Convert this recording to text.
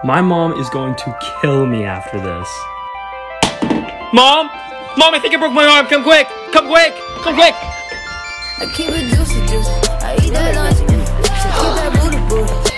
My mom is going to kill me after this. Mom! Mom, I think I broke my arm. Come quick! Come quick! Come quick! I keep it juicy, juicy. I eat that lunch. So keep that booty, booty.